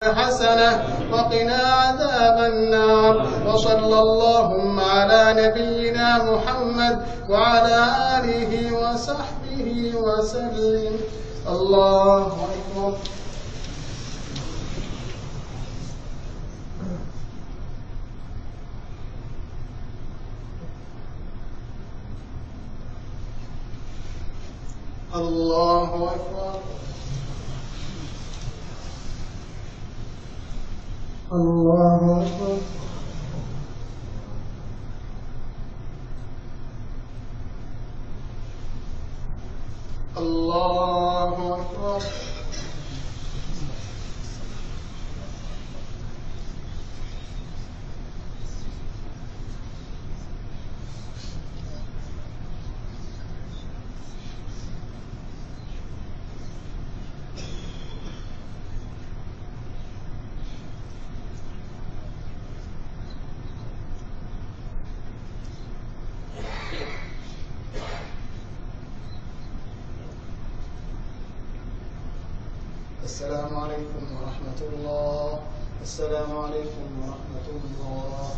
حسنة وقنا عذاب النار. وصلى اللهم على نبينا محمد وعلى آله وصحبه وسلم. الله أكبر. الله أكبر. الله أكبر. الله أكبر. السلام عليكم ورحمة الله. السلام عليكم ورحمة الله.